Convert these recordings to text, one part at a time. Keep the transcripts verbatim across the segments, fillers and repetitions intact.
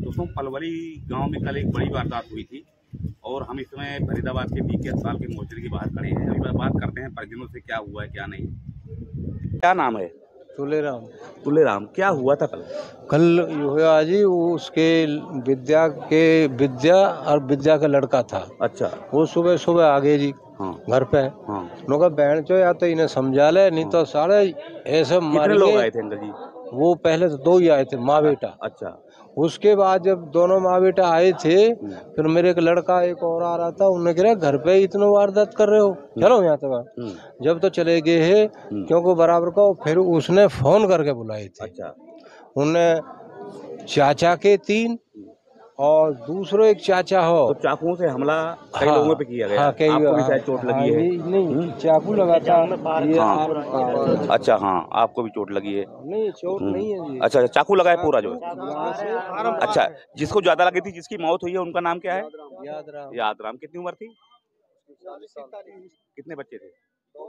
दोस्तों, पलवली गांव में कल एक बड़ी वारदात हुई थी और हम इस समय फरीदाबाद के बीके अस्पताल के मोर्चरी के बाहर खड़े हैं। अभी बात करते हैं परिजनों से, क्या हुआ है क्या नहीं। क्या नाम है? तुलेराम। तुलेराम, क्या हुआ था कल? कल हुआ जी, वो उसके विद्या के विद्या और विद्या का लड़का था। अच्छा। वो सुबह सुबह आ गए जी। हाँ। घर पे। हाँ। नौका बहन चो या तो इन्हें समझा ले, नहीं तो सारे ऐसे कितने लोग आए थे अंकल जी? वो पहले तो दो ही आए थे, माँ बेटा। अच्छा। उसके बाद जब दोनों माँ बेटा आए थे, फिर मेरे एक लड़का एक और आ रहा था, उन्होंने कहा घर पे इतना वारदात कर रहे हो, चलो यहाँ तक। जब तो चले गए है, क्योंकि बराबर का फिर उसने फोन करके बुलाए थे। अच्छा। उन्हें चाचा के तीन और दूसरो एक चाचा हो, तो चाकुओं से हमला कई हाँ, लोगों पे किया गया। हाँ, कई, आपको भी हाँ, शायद चोट लगी हाँ, है? ये नहीं, चाकू लगा था। ये हाँ। अच्छा, हाँ, आपको भी चोट लगी है? नहीं, चोट नहीं है जी। अच्छा, चाकू लगा है पूरा जो है। अच्छा, जिसको ज्यादा लगी थी, जिसकी मौत हुई है, उनका नाम क्या है? यादराम। यादराम। कितनी उम्र थी? कितने बच्चे थे?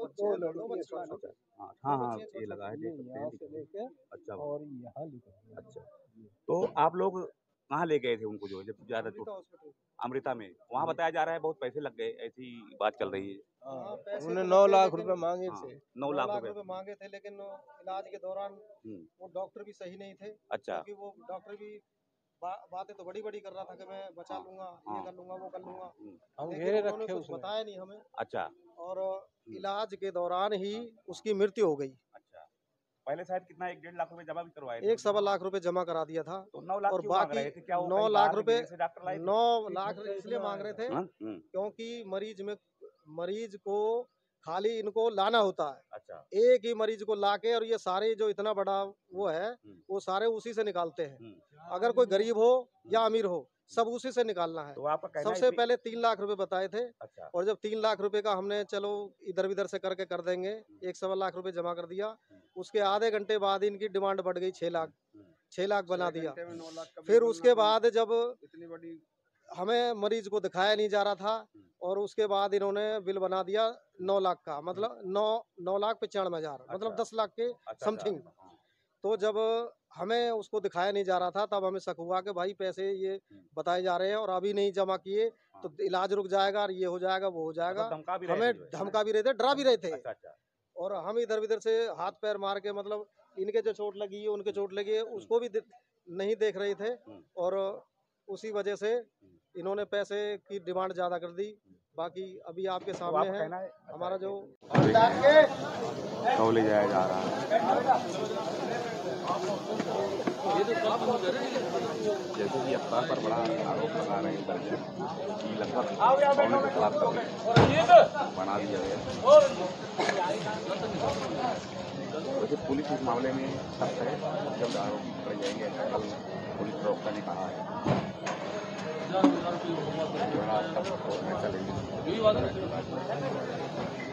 हाँ हाँ, ये लगा है, देख सकते हैं। अच्छा और यहाँ लिखा। अच्छा, तो आप लोग कहाँ ले गए थे उनको जो जब ज्यादा चोट? अमृता में। वहाँ बताया जा रहा है बहुत पैसे लग गए, ऐसी बात चल रही है। उन्होंने नौ लाख रुपए मांगे थे। नौ लाख रुपए मांगे थे, लेकिन इलाज के दौरान वो डॉक्टर भी सही नहीं थे। अच्छा। क्योंकि वो डॉक्टर भी बा, बातें तो बड़ी बड़ी कर रहा था कि मैं बचा लूंगा, ये कर लूंगा, वो कर लूंगा, लेकिन उन्होंने कुछ बताया नहीं हमें। अच्छा। और इलाज के दौरान ही उसकी मृत्यु हो गई। अच्छा, पहले शायद कितना एक डेढ़ लाख रुपए जमा भी करवाए थे? एक सवा लाख रुपए जमा करा दिया था। तो नौ लाख और क्यों मांग रहे थे? क्या नौ लाख रुपए नौ लाख इसलिए मांग रहे थे क्योंकि मरीज में मरीज को खाली इनको लाना होता है। अच्छा। एक ही मरीज को लाके, और ये सारे जो इतना बड़ा वो है वो सारे उसी से निकालते हैं। अगर कोई गरीब हो या अमीर हो, सब उसी से निकालना है। तो आपका कहना सबसे पहले तीन लाख रुपए बताए थे। अच्छा। और जब तीन लाख रुपए का हमने चलो इधर उधर से करके कर देंगे, एक सवा लाख रुपए जमा कर दिया। उसके आधे घंटे बाद इनकी डिमांड बढ़ गई छह लाख छह लाख बना दिया। फिर उसके बाद जब इतनी बड़ी हमें मरीज को दिखाया नहीं जा रहा था, और उसके बाद इन्होंने बिल बना दिया नौ लाख का, मतलब नौ नौ लाख पचानवे हजार, मतलब दस लाख के समथिंग। तो जब हमें उसको दिखाया नहीं जा रहा था, तब हमें शक हुआ कि भाई पैसे ये बताए जा रहे हैं और अभी नहीं जमा किए तो इलाज रुक जाएगा, और ये हो जाएगा, वो हो जाएगा। हमें धमका भी रहे थे, डरा भी रहे थे। और हम इधर उधर से हाथ पैर मार के, मतलब इनके जो चोट लगी है, उनके चोट लगी है, उसको भी नहीं देख रहे थे। और उसी वजह से इन्होंने पैसे की डिमांड ज्यादा कर दी। बाकी अभी आपके सामने तो है, है हमारा जो तो ले जाया जा रहा है। जैसे कि अफवाह पर बड़ा आरोप लगा रहे हैं कि लगभग कौन के खिलाफ बना दिया गया। वैसे पुलिस इस मामले में सख्त है, जब आरोपी पकड़े जाएंगे, कल पुलिस प्रवक्ता ने कहा है जो है आज तक कोर्ट में चलेगी।